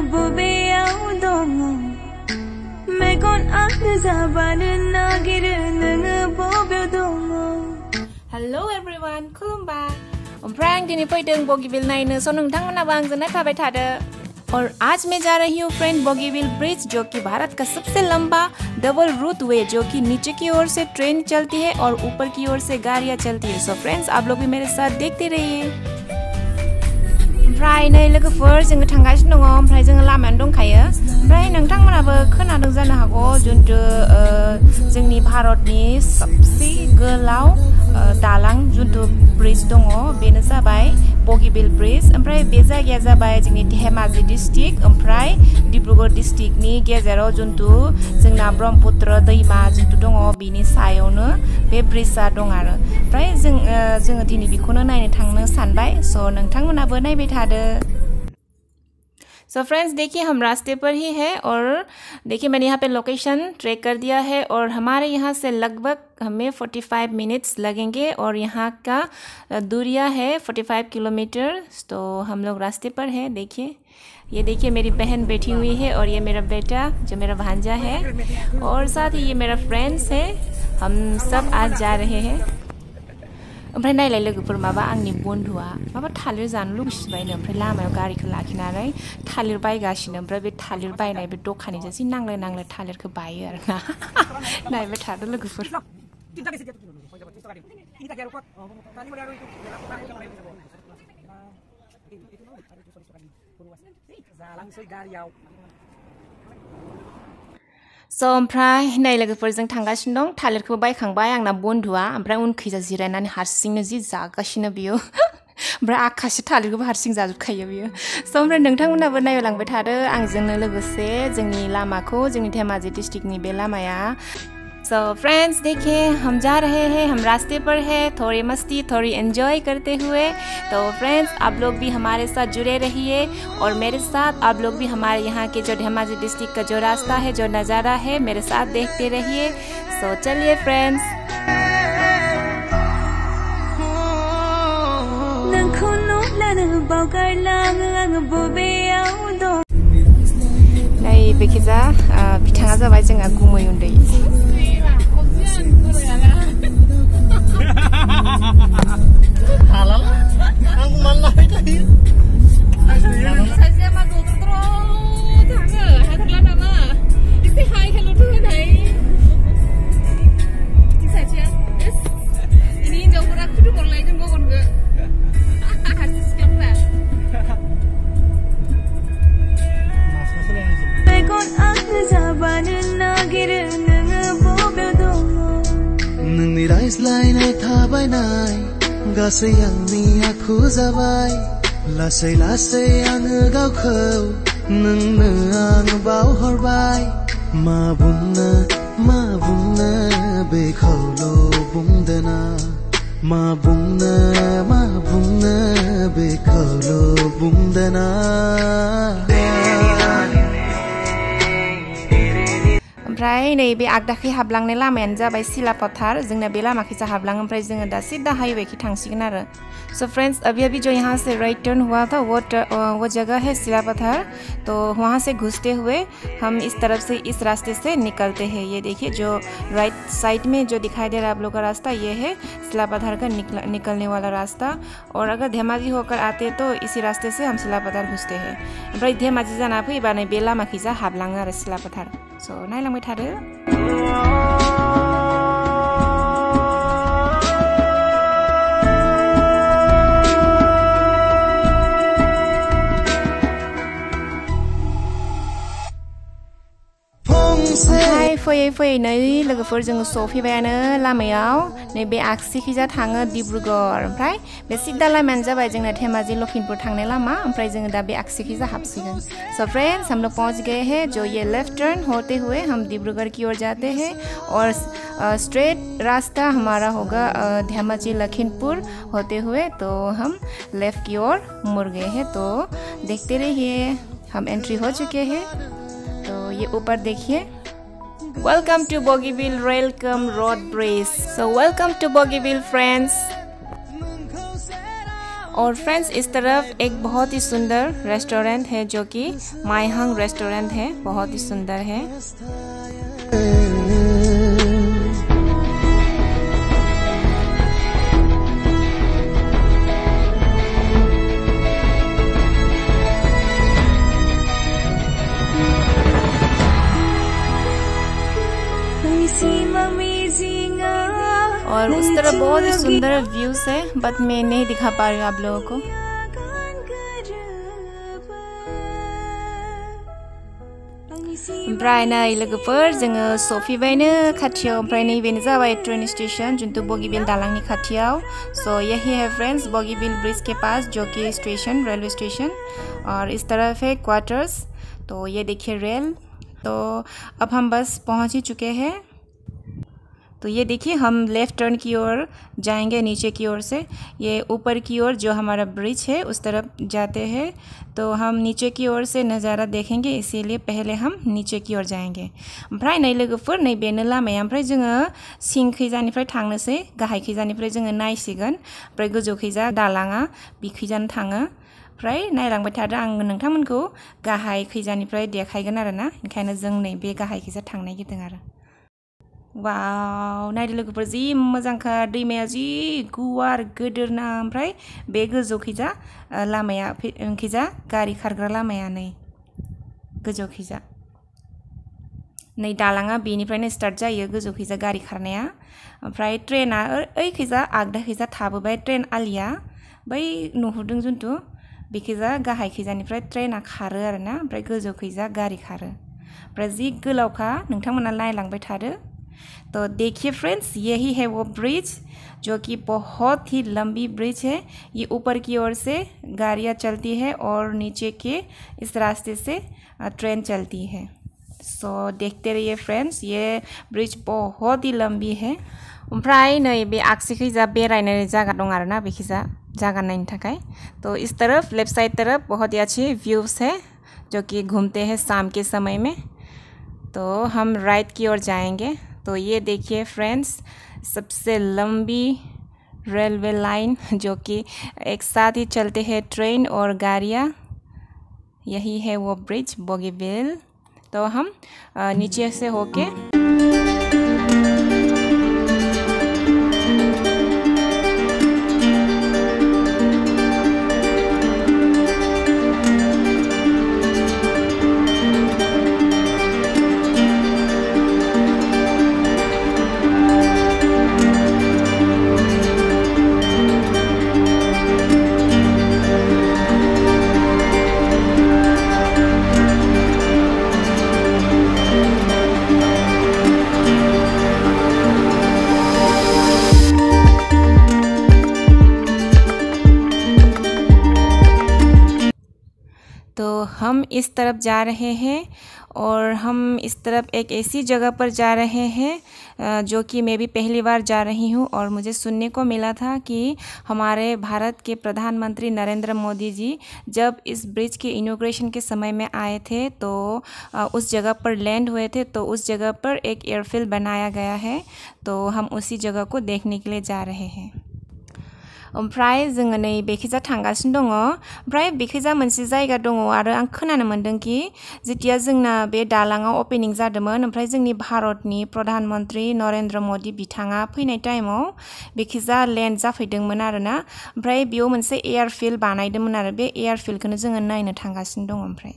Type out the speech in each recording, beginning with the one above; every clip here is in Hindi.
बबेयाव दङ मेगन आंखो जाबानो नागिरो नोङो बबेयाव दङ हेलो एवरीवन खुलुमबाय ओमफ्राय आं दिनै फैदों बगिबिल नायनो स' नोंथांमोनाबो आंजों नायफाबाय थादो और आज मैं जा रही हूँ फ्रेंड बोगीबील ब्रिज जो कि भारत का सबसे लंबा डबल रूट वे जो कि नीचे की ओर से ट्रेन चलती है और ऊपर की ओर से गाड़ियाँ चलती है। सो फ्रेंड्स आप लोग भी मेरे साथ देखते रहिए। ओमफ्राय नै लोगोफोर जोङो थांगासिनो दङ ओमफ्राय जोङो लामायावनो दंखायो ओमफ्राय नोंथांमोनाबो खोनादों जानो हागौ जुन्थु जोंनि भारतनि सबसे गोलाव दालां जुन्थु ब्रिज दङ बेनो जाबाय बोगीबील ब्रिज ओमफ्राय बे जायगाया जाबाय जोंनि धेमाजि डिस्ट्रिक्ट ओमफ्राय डिब्रुगढ़ डिस्ट्रिक्टनि गेजेराव जुन्थु जोंना ब्रह्मपुत्र दैमा जुन्थु दङ बिनि सायावनो बे ब्रिजआ दं आरो ओमफ्राय जोङो दिनै बेखौनो नायनो थांनो सानबाय स' नोंथांमोनाबो नायबाय थादो। सो फ्रेंड्स देखिए हम रास्ते पर ही है और देखिए मैंने यहाँ पे लोकेशन ट्रैक कर दिया है और हमारे यहाँ से लगभग हमें 45 मिनट्स लगेंगे और यहाँ का दूरिया है 45 किलोमीटर। तो हम लोग रास्ते पर हैं। देखिए ये देखिए मेरी बहन बैठी हुई है और ये मेरा बेटा जो मेरा भांजा है और साथ ही ये मेरा फ्रेंड्स है। हम सब आज जा रहे हैं। ओमफ्राय नायलाय लोगोफोर माबा आंनि बन्धुआ माबा थालिर जानो लुगैसिबायनो ओमफ्राय लामायाव गारिखौ लाखिनानै थालिर बायगासिनो ओमफ्राय बे थालिर बायनाय बे दखानिजों जि नांलाय थालिरखौ बायो आरोना नायबाय थादो लोगोफोर। स' ओमफ्राय नै लोगोफोर जों थांगासिनो दं थालिरखौ बायखांबाय आंना बन्धुआ ओमफ्राय उनखैजा जिरायनानै हारसिंनो जि जागासिनो बियो ओमफ्राय आखासे थालिरखौबो हारसिं जाजोबखायो बियो। स' ओमफ्राय नोंथांमोनाबो नायलांबाय थादो आंजोंनो लोगोसे जोंनि लामाखौ जोंनि धेमाजि डिस्ट्रिक्टनि बे लामाया। सो फ्रेंड्स देखिए हम जा रहे हैं हम रास्ते पर है थोड़ी मस्ती थोड़ी एंजॉय करते हुए। तो फ्रेंड्स आप लोग भी हमारे साथ जुड़े रहिए और मेरे साथ आप लोग भी हमारे यहाँ के जो धेमाजी डिस्ट्रिक्ट का जो रास्ता है जो नज़ारा है मेरे साथ देखते रहिए। सो चलिए फ्रेंड्स। नै बेखिजा बिथाङा जाबाय जोंहा गुमै उन्दै halal aku malah tadi saya mah dokter tangga hadirlah nama isi hai hello tuh nai saja yes ini jauh berat tuh kalau lagi gua kon ke harus siap lah मेगन आंखो जाबानो नागिरो नोङो बबेयाव दङ नोंनि रायज्लायनाय थाबायनाय गासै आंनि आखु जाबाय लासै लासै आङो गावखौ नोंनो आं बावहरबाय मा बुंनो बेखौल' बुंदोना मा बुंनो बेखौल' बुंदोना। ओमफ्राय नैबे आगदाखै हाबलांनाय लामायानो जाबाय सिलापथार जोंना बे लामाखैजा हाबलाङो ओमफ्राय जोङो दा सीधा हाईवेखै थांसिगोन आरो। सो फ्रेंड्स अभी जो यहाँ से राइट टर्न हुआ था वो जगह है सिलापथार। तो वहाँ से घुसते हुए हम इस तरफ से इस रास्ते से निकलते हैं। ये देखिए जो राइट साइड में जो दिखाई दे रहा है आप लोग का रास्ता ये है सिलापथार का निकलने वाला रास्ता और अगर धेमाजी होकर आते तो इसी रास्ते से हम सिलापथार घुसते हैं। ओमफ्राय धेमाजी जाना फैबा नै बे लामाखैजा हाबलाङो आरो सिलापथार। स' नायलांबाय थादो। फैयै फैयै नै लोगोफोर जोङो सफैबायानो लामायाव नैबे आगसिखैजा थाङो डिब्रुगढ़ ओमफ्राय बे सिदा लामायानो जाबाय जोंना धेमाजी लखिमपुर थांनाय लामा ओमफ्राय जोङो दा बे आगसिखैजा हाबसिगोन। सो फ्रेंड्स हम लोग पहुंच गए हैं जो ये लेफ्ट टर्न होते हुए हम डिब्रुगढ़ की ओर जाते हैं और स्ट्रेट रास्ता हमारा होगा धेमाजी लखीमपुर होते हुए तो हम लेफ्ट की ओर मुड़ गए हैं। तो देखते रहिए हम एंट्री हो चुके हैं। तो ये ऊपर देखिए Welcome to Bogiebeel rail-cum-road bridge. So welcome to Bogiebeel friends. और फ्रेंड्स इस तरफ एक बहुत ही सुंदर रेस्टोरेंट है जो कि मायहंग रेस्टोरेंट है, बहुत ही सुंदर है। और उस तरफ बहुत ही सुंदर व्यूज है, बट मैं नहीं दिखा पा रही हूँ आप लोगों को। ओमफ्राय नै लोगोफोर जोङो सफैबायनो खाथियाव। ओमफ्राय नैबेनो जाबाय ट्रेन स्टेशन जिन्तु बगिबिल दालांनि खाथियाव। सो यही है फ्रेंड्स बगिबिल ब्रिज के पास जो कि स्टेशन, रेलवे स्टेशन, और इस तरफ है क्वार्टर्स। तो ये देखिए रेल। तो अब हम बस पहुंच ही चुके हैं। तो ये देखिए हम लेफ़्ट टर्न की ओर जाएंगे नीचे की ओर से। ये ऊपर की ओर जो हमारा ब्रिज है उस तरफ जाते हैं। तो हम नीचे की ओर से नज़ारा देखेंगे, इसीलिए पहले हम नीचे की ओर जाएंगे। ओमफ्राय नै लोगोफोर नैबेनो लामाया। ओमफ्राय जोङो सिंखैजानिफ्राय थांनोसै, गाहायखैजानिफ्राय जोङो नायसिगोन। ओमफ्राय गोजौखैजा दालाङा बिखैजानो थाङो। ओमफ्राय नायलांबाय थादो, आं नोंथांमोनखौ गाहायखैजानिफ्राय देखायगोन आरोना। ओंखायनो जों नैबे गाहायखैजा थांनो नागिरदों आरो। वाव, नायदो लोगोफोर जि मोजांखा, दैमाया जि गुवार गोदोरना। ओमफ्राय बे गोजौखैजा लामाया खैजा गारि खारग्रा लामाया नै गोजौखैजा। नै दालाङा बेनिफ्रायनो स्टार्ट जायो, गोजौखैजा गारि खारनाया। ओमफ्राय ट्रेना ओइखैजा आगदाखैजा थाबोबाय ट्रेन आलिया। बै नुहुरदों जुन्थु बेखैजा गाहायखैजानिफ्राय ट्रेना खारो आरोना। ओमफ्राय गोजौखैजा गारि खारो। ओमफ्राय जि गोलावखा, नोंथांमोना नायलांबाय थादो। तो देखिए फ्रेंड्स यही है वो ब्रिज जो कि बहुत ही लंबी ब्रिज है। ये ऊपर की ओर से गाड़ियाँ चलती है और नीचे के इस रास्ते से ट्रेन चलती है। सो देखते रहिए फ्रेंड्स, ये ब्रिज बहुत ही लंबी है। ओमफ्राय नै बे आगसिखैजा बेरायनाय जायगा दं आरोना, बेखैजा जायगा नायनो थाखाय। तो इस तरफ लेफ्ट साइड तरफ बहुत ही अच्छी व्यूज़ है जो कि घूमते हैं शाम के समय में। तो हम राइट की ओर जाएंगे। तो ये देखिए फ्रेंड्स सबसे लंबी रेलवे लाइन जो कि एक साथ ही चलते हैं ट्रेन और गाड़ियाँ। यही है वो ब्रिज बोगीबील। तो हम नीचे से होके हम इस तरफ जा रहे हैं और हम इस तरफ एक ऐसी जगह पर जा रहे हैं जो कि मैं भी पहली बार जा रही हूँ। और मुझे सुनने को मिला था कि हमारे भारत के प्रधानमंत्री नरेंद्र मोदी जी जब इस ब्रिज के इनॉग्रेशन के समय में आए थे तो उस जगह पर लैंड हुए थे। तो उस जगह पर एक एयरफील्ड बनाया गया है, तो हम उसी जगह को देखने के लिए जा रहे हैं। ओमफ्राय जोङो नै बेखैजा थांगासिनो दङ। ओमफ्राय बेखैजा मोनसे जायगा दङ आरो आं खोनानो मोन्दों कि जेतिया जोंना बे दालाङा ओपेनिं जादोंमोन, ओमफ्राय जोंनि भारतनि प्रधानमन्त्री नरेंद्र मोदी बिथाङा फैनाय टाइमाव बेखैजा लेन्ड जाफैदोंमोन आरोना। ओमफ्राय बेयाव मोनसे एयारफील्ड बानायदोंमोन आरो बे एयारफील्डखौनो जोङो नायनो थांगासिनो दङ। ओमफ्राय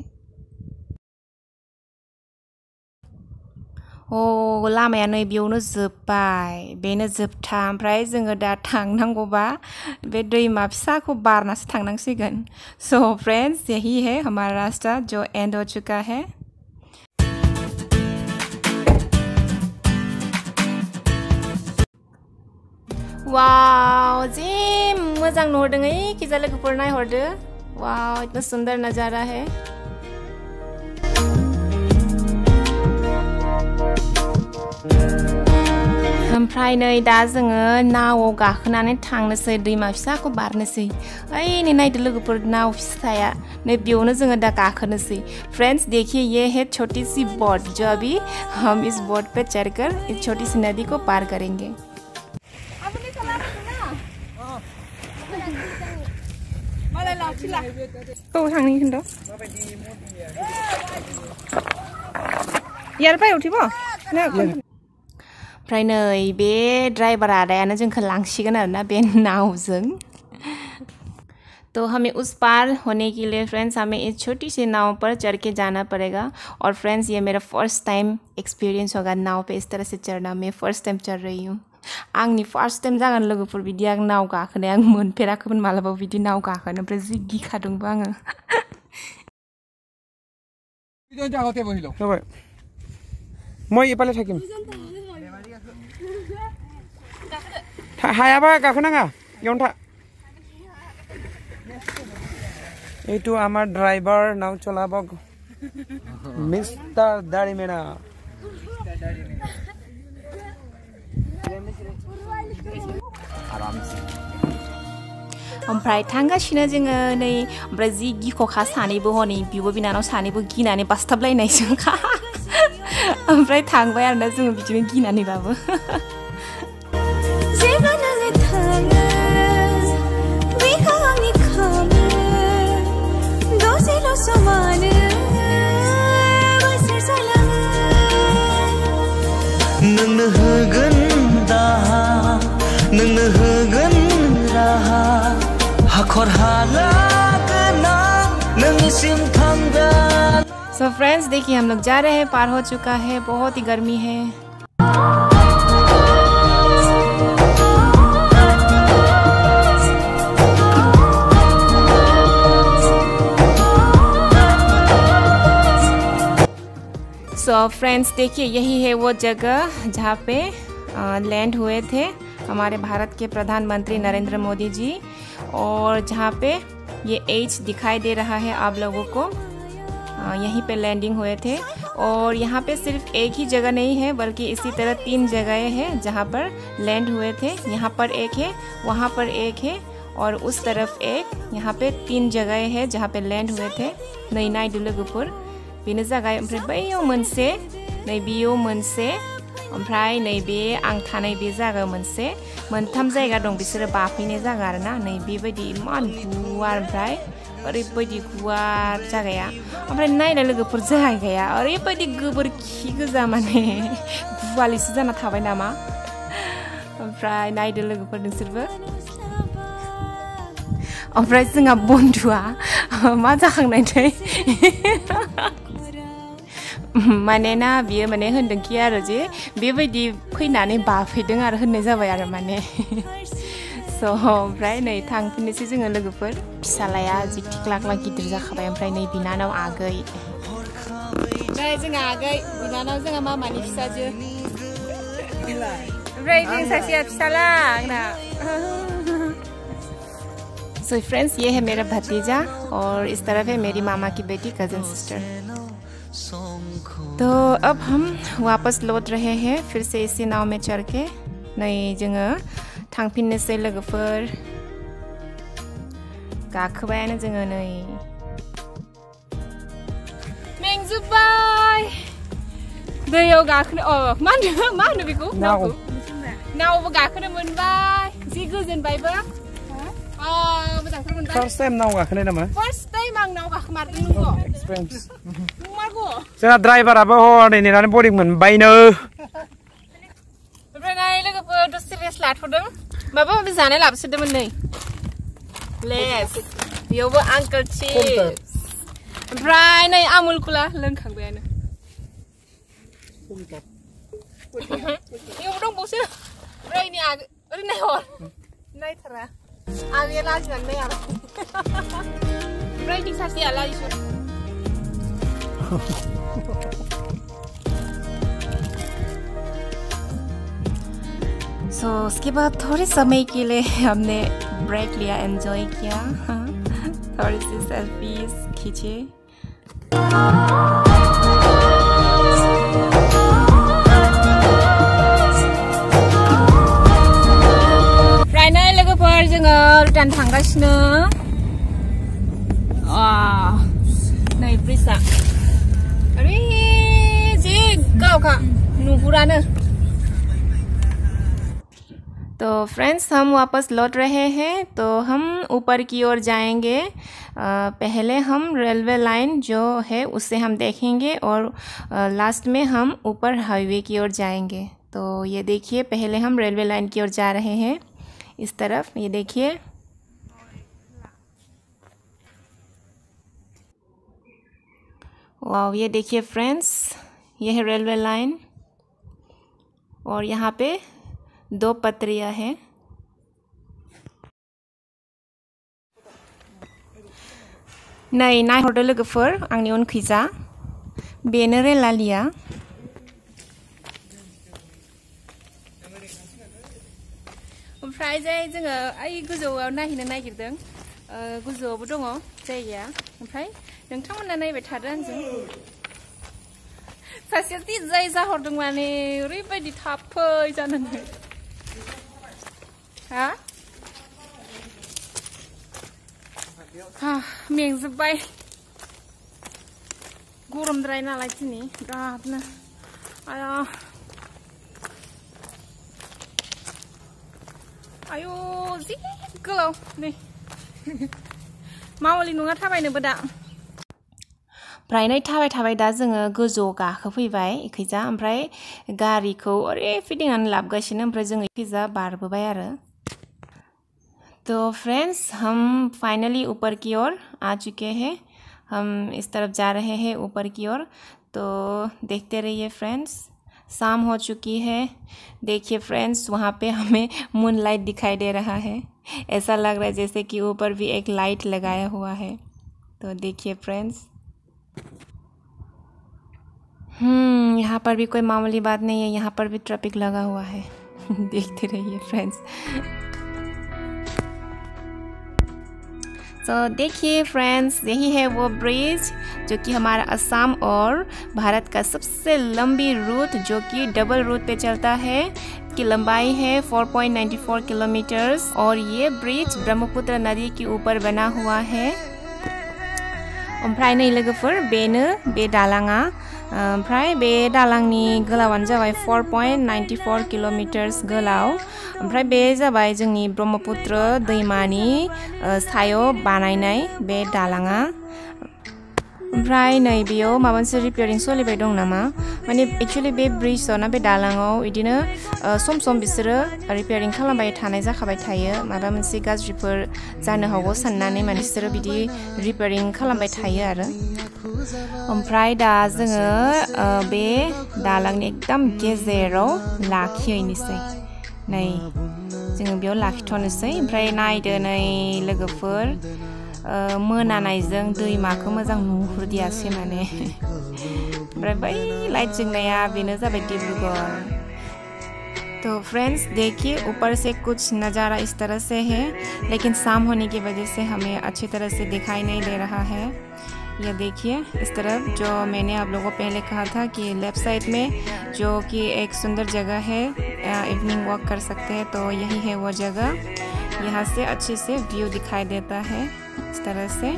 लामाया नै बेयावनो जोब्बाय, बेनो जोबथा। ओमफ्राय जोङो दा थांनांगौबा बे दैमा फिसाखौ बारनासो थांनांसिगोन। सो फ्रेंड्स यही है हमारा रास्ता जो एंड हो चुका है। वाव, जी मोजां नुहुरदों खिजा लोगोफोर नायहरदो। वाव, इतना सुंदर नज़ारा है। ओमफ्राय नै दा जोङो नावआव गाखोनानै थांनोसै, दैमा फिसाखौ बारनोसै। ओइ नै नायदो लोगोफोर नाव फिसाया, नै बेयावनो जोङो दा गाखोनोसै। फ्रेंड्स देखिए ये है छोटी सी बोट जो अभी हम इस बोट पे चढ़कर इस छोटी सी नदी को पार करेंगे। औ थांनि खिन्थु यार बाय उठिबो ओमफ्राय नै बे ड्राइवर आदायानो जोंखौ लांसिगोन आरोना बे नावजों तो हमें उस पार होने के लिए फ्रेंड्स हमें इस छोटी सी नाव पर चढ़ के जाना पड़ेगा और फ्रेंड्स ये मेरा फर्स्ट टाइम एक्सपीरियंस होगा नाव पे इस तरह से चढ़ना मैं फर्स्ट टाइम चढ़ रही हूँ आंनि फर्स्ट टाइम जागोन लोगोफोर बिदि आं नाव गाखोनाय आं मोनफेराखैमोन मालाबाबो बिदि नाव गाखोनो ओमफ्राय जि गिखादोंबो आङो जाबाय মই এপালে থাকিম হায়াবা গাখনাঙা ইয়ন থা এইটো আমার ড্রাইভার নাও চলাবক মিস্টার দাড়িমেনা ओमफ्राय थांगासिनो जोङो नै ओमफ्राय जि गिख'खा सानैबो हनै बिब' बिनानाव सानैबो गिनानै बासथाबलायनायजोंखा ओमफ्राय थांबाय आरोना जोङो बिदिनो गिनानैबाबो नोंनो होगोन दाहा नोंनो होगोन राहा हाखर हाला गोनां नोंनिसिम थांगोन सो फ्रेंड्स देखिए हम लोग जा रहे हैं पार हो चुका है बहुत ही गर्मी है सो फ्रेंड्स देखिए यही है वो जगह जहाँ पे लैंड हुए थे हमारे भारत के प्रधानमंत्री नरेंद्र मोदी जी और जहाँ पे ये एच दिखाई दे रहा है आप लोगों को यहीं पे लैंडिंग हुए थे और यहाँ पे सिर्फ एक ही जगह नहीं है बल्कि इसी तरह 3 जगहें हैं जहाँ पर लैंड हुए थे यहाँ पर एक है वहाँ पर एक है और उस तरफ एक यहाँ पे 3 जगहें हैं जहाँ पे लैंड हुए थे नै नायदो लोगोफोर बेनो जागाय ओमफ्राय बैयाव मोनसे नै बेयाव मोनसे ओमफ्राय नैबे आं थानाय बे जायगा मोनसे मोनथाम जायगा दं बिसोरो बाफैनाय जायगा आरोना नै बेबायदि इमान गुवार ओमफ्राय ओरैबायदि गुवार जायगाया ओमफ्राय नायलाय लोगोफोर जायगाया ओरैबायदि गोबोरखि गोजा माने गुवालिसो जाना थाबाय नामा ओमफ्राय नायदो लोगोफोर नोंसोरबो ओमफ्राय जोंहा बन्धुआ मा जाखांनायथाय मानोना बियो माने होनदोंखि आरो जे बेबायदि फैनानै बाफैदों आरो होननाय जाबाय आरो माने स' ओमफ्राय नै थांफिननोसै जोङो लोगोफोर फिसालाया जि थिख्लाख्ला गिदिर जाखाबाय ओमफ्राय नै बिनानाव आगै ओमफ्राय जोंहा आगै बिनानाव जोंहा मामानि फिसाजो ओमफ्राय जों सासेया फिसाला आंना सो फ्रेंड्स ये है मेरा भतीजा और इस तरफ है मेरी मामा की बेटी कज़न सिस्टर तो अब हम वापस लौट रहे हैं फिर से इसी नाव में चढ़ के नै जोङो थांफिननोसै लोगोफोर गाखोबायानो जोङो नै मेंजोब्बाय दैयाव गाखोनो मा होनो बेखौ नावबो गाखोनो मोनबाय जि गोजोनबायबो First time नाव गाखोनाय नामा? First time आं नाव गाखोमारदों नंगौ Experience नंमारगौ जोंहा ड्राइभाराबो हनै नेनानै बरिं मोनबायनो ओमफ्राय नाय लोगोफोर दसे रेस्ट लाथ'दों माबा माबि जानाय लाबोसोदोंमोन नै लेस बेयावबो आंकोल चिप्स ओमफ्राय नै आमुल कुला लोंखांबायानो बेयावबो दंबावसो ओमफ्राय नै ओरै नायहर नायथारा आगैया लाजिनानै नाया ओमफ्राय दिं सासेया लाजिसो सो उसके बाद थोड़े समय के लिए हमने ब्रेक लिया एंजॉय किया थोड़ी सी सेल्फीज खींचे फ्राइनाल लोगोफोर जोङो रिटार्न थांगासिनो नै ब्रिजआ ओरै जे गावखा नुहुरानो तो फ्रेंड्स हम वापस लौट रहे हैं, तो हम ऊपर की ओर जाएंगे। पहले हम रेलवे लाइन जो है उससे हम देखेंगे और लास्ट में हम ऊपर हाईवे की ओर जाएंगे। तो ये देखिए, पहले हम रेलवे लाइन की ओर जा रहे हैं इस तरफ। ये देखिए, वाह, ये देखिए फ्रेंड्स, ये है रेलवे लाइन और यहाँ पे 2 पटरियाँ हैं। नै नायहरदो लोगोफोर आंनि उनखैजा, बेनो रेलालिया। ओमफ्राय जाय जोङो ओइ गोजौआव नायहैनो नागिरदों। गोजौआवबो दङ जायगाया। ओमफ्राय नोंथांमोना नायबाय थादो आंजों। सासेया जाय जाहरदों माने ओरैबायदि थाब फै जानानै। मेंजोब्बाय, गरमद्राय नालाय दिनै बिरादनो। आया आयौ जि गोलाव नै मावलि नङा थाबायनोबो दा। ओमफ्राय नै थाबाय दा जोङो गोजौआव गाखोफैबाय इखैजा। ओमफ्राय गारिखौ ओरै फिदिंनानै लाबोगासिनो, ओमफ्राय जोङो इखैजा बारबोबाय आरो। तो फ्रेंड्स हम फाइनली ऊपर की ओर आ चुके हैं। हम इस तरफ जा रहे हैं ऊपर की ओर। तो देखते रहिए फ्रेंड्स, शाम हो चुकी है। देखिए फ्रेंड्स, वहाँ पे हमें मून लाइट दिखाई दे रहा है। ऐसा लग रहा है जैसे कि ऊपर भी एक लाइट लगाया हुआ है। तो देखिए फ्रेंड्स, यहाँ पर भी कोई मामूली बात नहीं है, यहाँ पर भी ट्रैफिक लगा हुआ है। देखते रहिए फ्रेंड्स। तो देखिए फ्रेंड्स, यही है वो ब्रिज जो कि हमारा असम और भारत का सबसे लंबी रूट, जो कि डबल रूट पे चलता है, की लंबाई है 4.94 किलोमीटर्स। और ये ब्रिज ब्रह्मपुत्र नदी के ऊपर बना हुआ है। ओमफ्राय नै लोगोफोर, बेनो बे दालाङा। ओमफ्राय बे दालांनि गोलावानो जाबाय 4.94 किलोमीटर्स गोलाव। ओमफ्राय बे जाबाय जोंनि ब्रह्मपुत्र दैमानि सायाव बानायनाय बे दालाङा। ओमफ्राय नै बेयाव माबा मोनसे रिपेयारिं सोलिबाय दं नामा, माने एक्चुअली बे ब्रिजआव ना बे दालाङाव बिदिनो सम सम बिसोरो रिपेयारिं खालामबाय थानाय जाखाबाय थायो। माबा मोनसे गाज्रिफोर जानो हागौ साननानै माने बिसोरो बिदि रिपेयारिं खालामबाय थायो आरो। ओमफ्राय दा जोङो बे दालांनि एकदम गेजेराव लाखिहैनोसै। नै जोङो बेयाव लाखिथ'नोसै। ओमफ्राय नायदो नै लोगोफोर, मोनानायजों दैमाखौ मोजां नुहुरदियासै माने। ओमफ्राय बै लाइट जोंनाया बेनो जाबाय डिब्रुगढ़। तो फ्रेंड्स देखिए, ऊपर से कुछ नज़ारा इस तरह से है, लेकिन शाम होने की वजह से हमें अच्छी तरह से दिखाई नहीं दे रहा है। ये देखिए इस तरफ, जो मैंने आप लोगों को पहले कहा था कि लेफ़्ट साइड में जो कि एक सुंदर जगह है, इवनिंग वॉक कर सकते हैं, तो यही है वो जगह। यहाँ से अच्छे से व्यू दिखाई देता है इस तरह से।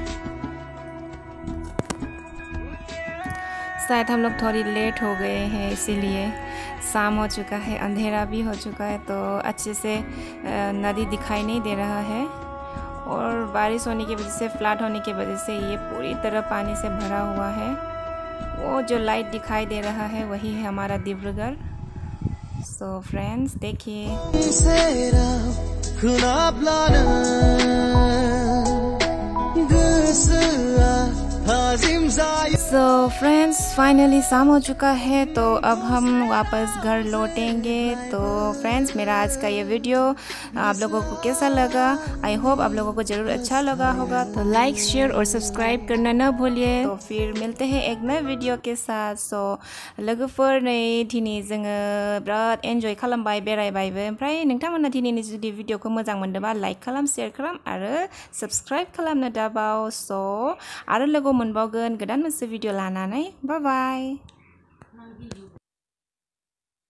शायद हम लोग थोड़ी लेट हो गए हैं, इसीलिए शाम हो चुका है, अंधेरा भी हो चुका है, तो अच्छे से नदी दिखाई नहीं दे रहा है। और बारिश होने की वजह से, फ्लड होने की वजह से ये पूरी तरह पानी से भरा हुआ है। वो जो लाइट दिखाई दे रहा है वही है हमारा डिब्रूगढ़। सो फ्रेंड्स देखिए, सो फ्रेंड्स फाइनली शाम हो चुका है, तो अब हम वापस घर लौटेंगे। तो फ्रेंड्स, मेरा आज का ये वीडियो आप लोगों को कैसा लगा? आई होप आप लोगों को ज़रूर अच्छा लगा होगा। तो लाइक, शेयर और सब्सक्राइब करना ना भूलिए। तो फिर मिलते हैं एक नए वीडियो के साथ। सो लोगोफोर, नै दिनै जोङो बिराद एन्जय खालामबाय, बेरायबायबो। ओमफ्राय नोंथांमोना दिनैनि जुदि भिडिअखौ मोजां मोनदोंबा लाइक खालाम, शेयर खालाम आरो सब्सक्राइब खालामनो दाबाव। स' आरो लोगो मोनबावगोन गोदान मोनसे भिडिअ लानानै। Bye bye.